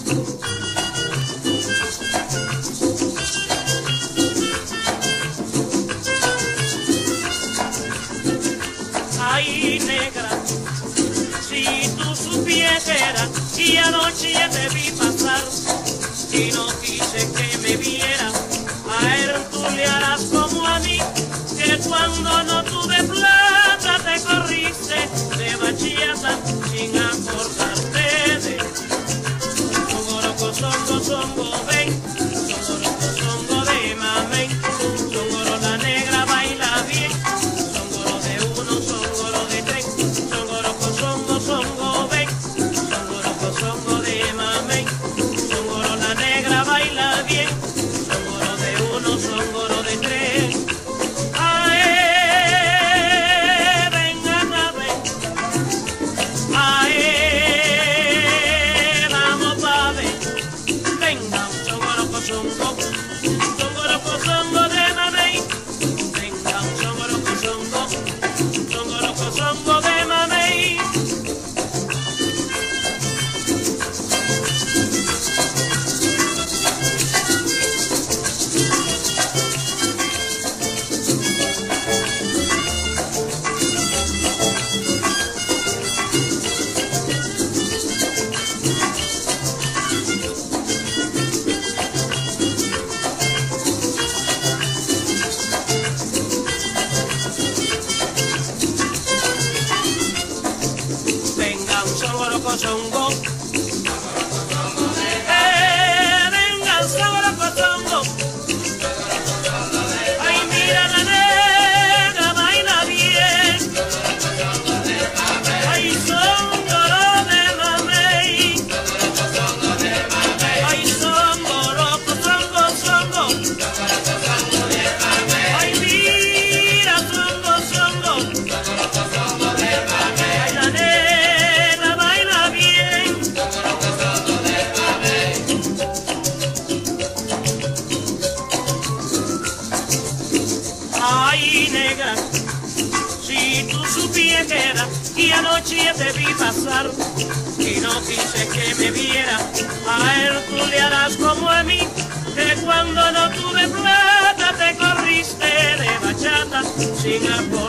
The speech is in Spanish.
Ay, negra, si tú supieras y anoche ya te vi pasar y no quise que me viera, a él tú le harás como a mí, que cuando no tuve plata te corriste de bachillata sin acordarte de Songoroco, songo, songo, ven, Songoroco, songo de mamey, Songoro la negra baila bien, Songoro de uno, Songoro de tres, Songoroco, songo, songo, ven, Songoroco, songo de mamey, Songoro la negra baila bien, Songoro de uno, Songoro de tres. Songo, venga el Songoroco songo, ay mira la negra baila bien, ay Songoro de mamey, ay Songoroco songo, songo, ay mira songo, songo, ay la negra. Ay, negra, si tú supieras y anoche te vi pasar y no quise que me viera, a él tú le harás como a mí, que cuando no tuve plata te corriste de bachata sin apoyo.